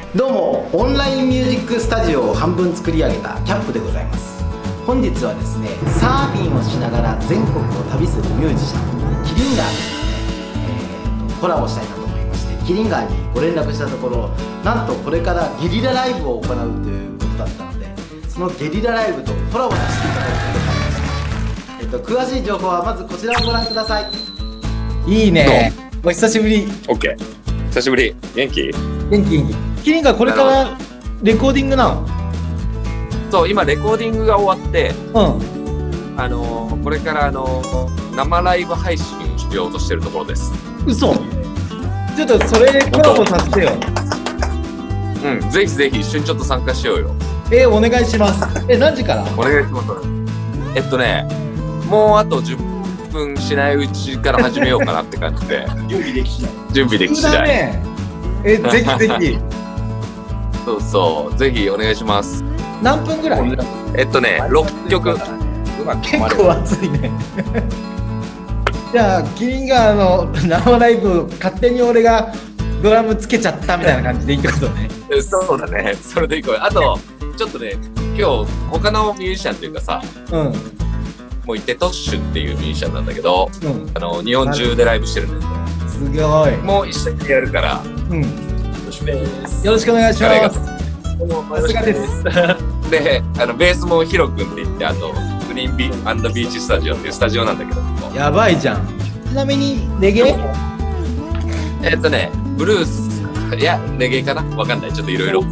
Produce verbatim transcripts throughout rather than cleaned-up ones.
どうも、オンラインミュージックスタジオを半分作り上げたキャップでございます。本日はですね、サーフィンをしながら全国を旅するミュージシャンキリンガーとですね、えー、とコラボしたいなと思いまして、キリンガーにご連絡したところ、なんとこれからゲリラライブを行うということだったので、そのゲリラライブとコラボさせていただくことになりました。えっと、詳しい情報はまずこちらをご覧ください。いいね、お久しぶり。 OK、 久しぶり。元気？ 元気元気。キリンガーこれからレコーディングなの？ そう、今レコーディングが終わって、 うん、 あのー、これからあのー、生ライブ配信しようとしてるところです。 嘘？ちょっとそれコラボさせてよ。 うん、ぜひぜひ一緒にちょっと参加しようよ。 えー、お願いします。え、何時から？ お願いします。えっとね、もうあとじゅっぷんしないうちから始めようかなって感じで準備でき次第。 準備でき次第。 ね、え、ぜひぜひ。 そうそう、ぜひお願いします。 何分ぐらい？ えっとね、ろっきょく。 結構熱いね。じゃあ、キリンガーの生ライブ、勝手に俺がドラムつけちゃったみたいな感じでいいってことね。 そうだね、それでいこう。あと、ちょっとね、今日、他のミュージシャンというかさ、 うん、 もういて、トッシュっていうミュージシャンなんだけど、うん、あの日本中でライブしてるんですよ。 すごい。 もう一緒にやるから、うん、よろしくです。 よろしくお願いします。 さすがです。で、あのベースもヒロ君って言って、あとグリーンビービーチスタジオっていうスタジオなんだけど。 やばいじゃん。ちなみにレゲエ？ えっとね、ブルース、いやレゲエかな、わかんない。ちょっといろいろ。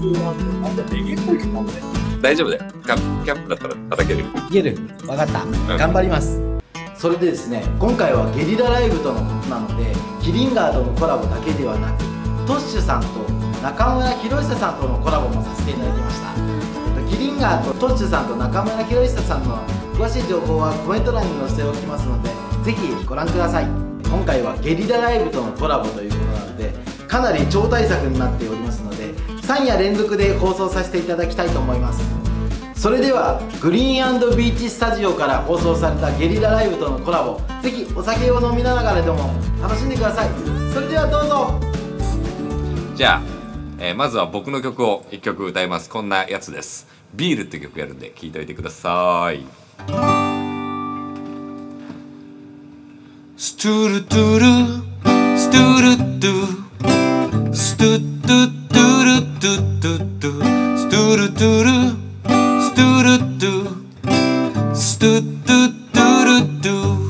大丈夫だよ。キャンプだったら叩ける。 いける。わかった。うん、頑張ります。それでですね、今回はゲリラライブとのことなので、キリンガーとのコラボだけではなく、トッシュさんと中村博久さんとのコラボもさせていただきました。キリンガーとトッシュさんと中村博久さんの詳しい情報はコメント欄に載せておきますので、ぜひご覧ください。今回はゲリラライブとのコラボということなので、かなり超大作になっておりますので、さん夜連続で放送させていただきたいと思います。それではグリーン&ビーチスタジオから放送されたゲリラライブとのコラボ、ぜひお酒を飲みながらでも楽しんでください。それではどうぞ。 じゃあ、えー、まずは僕の曲をいっきょく歌います。こんなやつです。ビールって曲やるんで聴いておいてください。ストゥルトゥルストゥルトゥストゥトゥトゥルトゥトゥトゥストゥルトゥルストゥルトゥストゥトゥトゥルトゥ。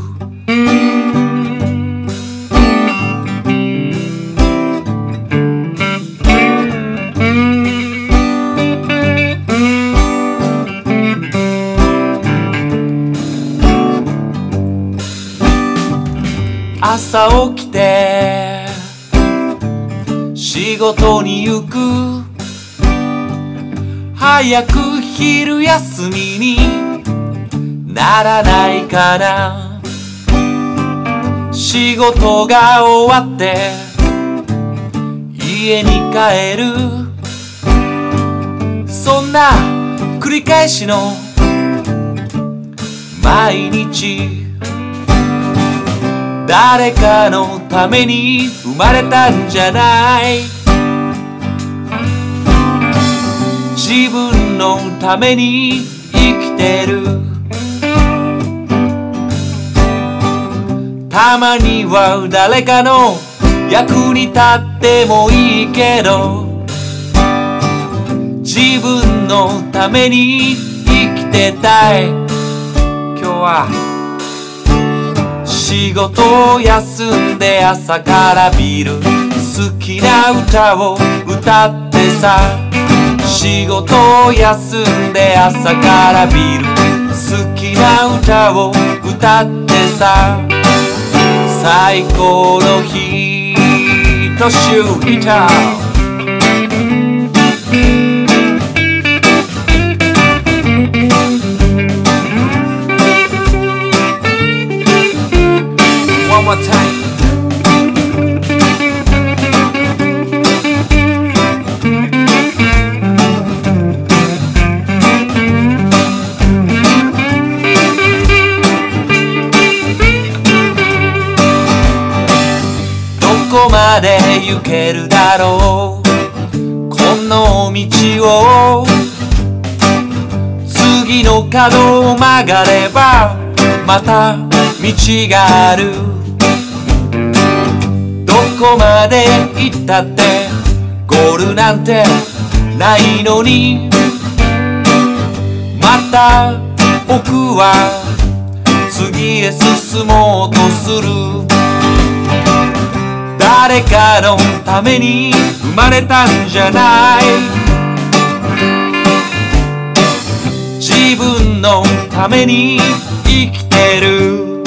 朝起きて仕事に行く、早く昼休みにならないかな。仕事が終わって家に帰る、そんな繰り返しの毎日。誰かのために生まれたんじゃない、自分のために生きてる。たまには誰かの役に立ってもいいけど、自分のために生きてたい。今日は仕事を休んで朝からビール、好きな歌を歌ってさ。仕事を休んで朝からビール、好きな歌を歌ってさ。最高の日と週いたOne more time. どこまで行けるだろう、この道を次の角を曲がればまた道がある。どこまで行ったってゴールなんてないのに、また僕は次へ進もうとする。誰かのために生まれたんじゃない、自分のために生きてる。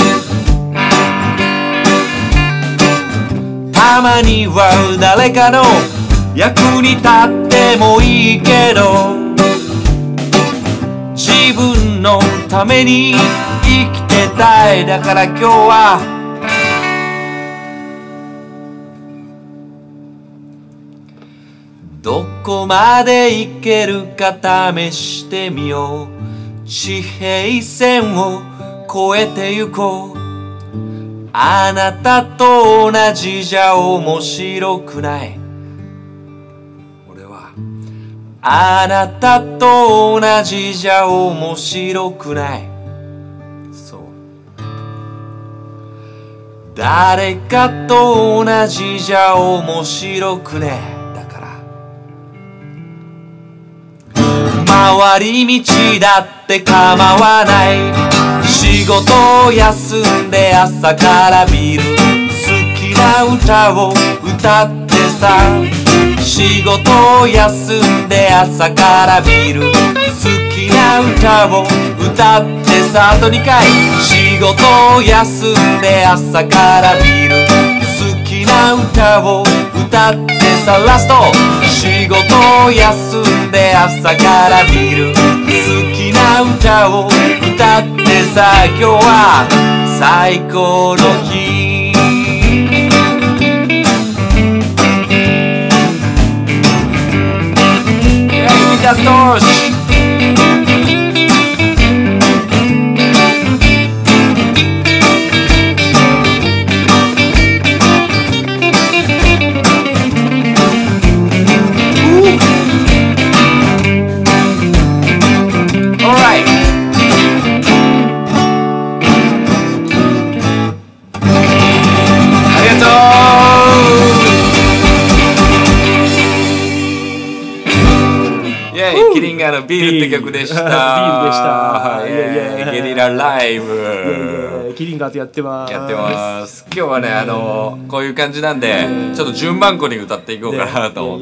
たまには誰かの役に立ってもいいけど、自分のために生きてたい。だから今日はどこまで行けるか試してみよう。地平線を越えてゆこう。あなたと同じじゃ面白くない。俺はあなたと同じじゃ面白くない。そう、誰かと同じじゃ面白くねえ。回り道だって構わない。仕事を休んで朝からビール、好きな歌を歌ってさ。仕事を休んで朝からビール、好きな歌を歌ってさ。あとにかい。仕事を休んで朝からビール、好きな歌を歌ってさ。ラスト。仕事を休んで朝からビール、好きな歌を歌ってさ。今日は最高の日。みんなどうしキリンガーのビールって曲でした。 ビールでした。 いやいやゲリラライブ。 キリンガーとやってます。 やってます。今日はね、あのこういう感じなんで、ちょっと順番こに歌っていこうかなと思って、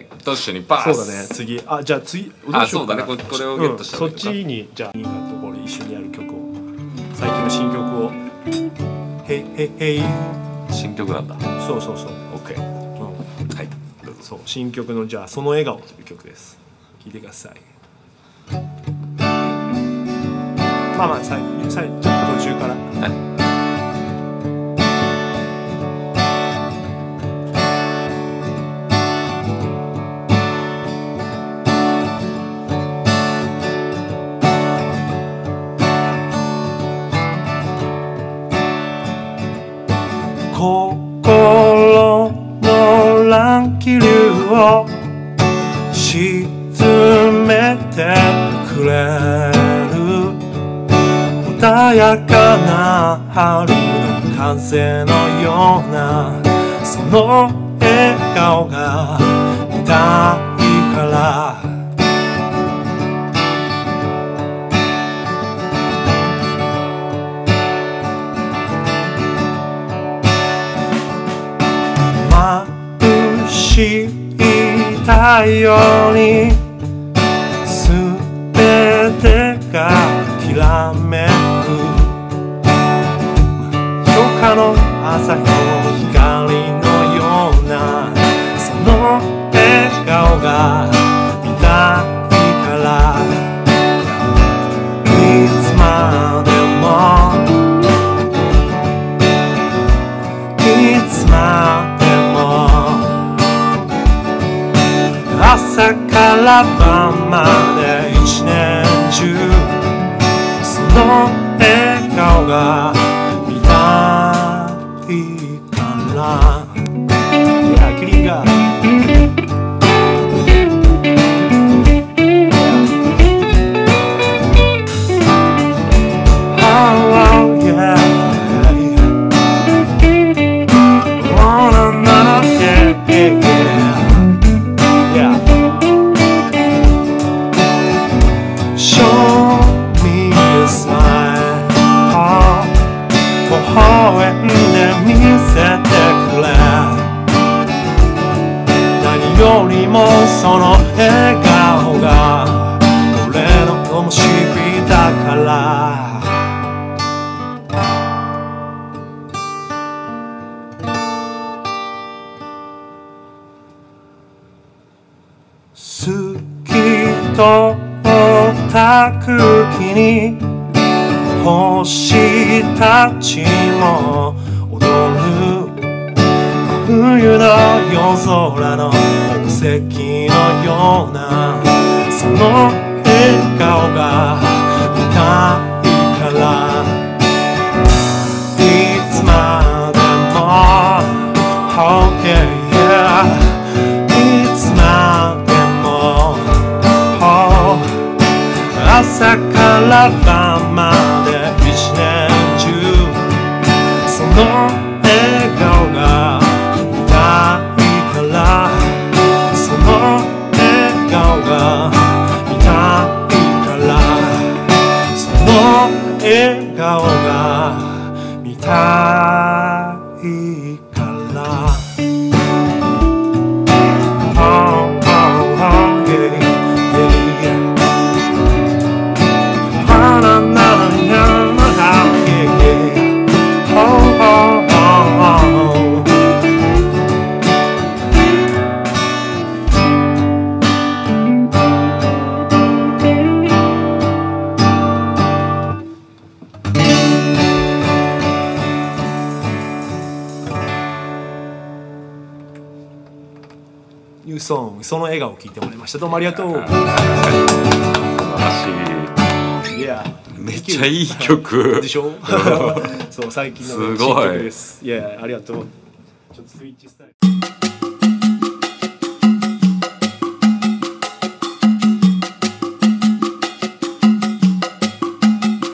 トッシュにパス。 そうだね。次、あ、じゃあ次、 あ、そうだね。ここれをゲットした。 そっちにじゃあキリンガーとこれ一緒にやる曲を、最近の新曲を、へいへいへい。 新曲なんだ。 そうそうそう。 オッケー。はい。 そう、新曲のじゃあその笑顔という曲です。聞いてください。まあまあ最後、最後ちょっと途中から。はい心の乱気流を沈めてくれる穏やかな春の風のようなその笑顔が見たいから眩しい太陽にすべてがきらめく初夏の朝日の光のようなその笑顔が見たいからいつまでもいつまでも朝から晩まで一年中その笑顔が見たいからいやキリンがよりもその笑顔が俺の灯火だから好きとた空気に星たちも踊る冬の夜空の宝石のようなその笑顔が見たいからいつまでも Oh yeah yeah いつまでも Oh 朝から晩まで一年中その笑顔が見たいからその笑顔が見たいからその笑顔が見たいからニューソングその笑顔を聞いてもらいました。どうもありがとう。 素晴らしい。 いやめっちゃいい曲でしょそう最近の新曲です。いやありがとう。ちょっとスイッチスタイル